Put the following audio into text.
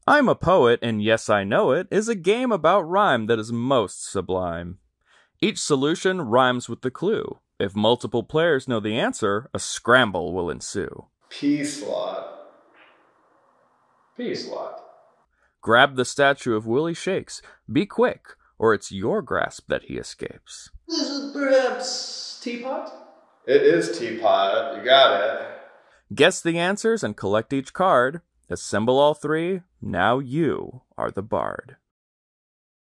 I'm a Poet, and yes, I know it, is a game about rhyme that is most sublime. Each solution rhymes with the clue. If multiple players know the answer, a scramble will ensue. P-slot. P-slot. Grab the statue of Willie Shakes. Be quick, or it's your grasp that he escapes. Is it perhaps teapot? It is teapot. You got it. Guess the answers and collect each card. Assemble all three. Now you are the bard.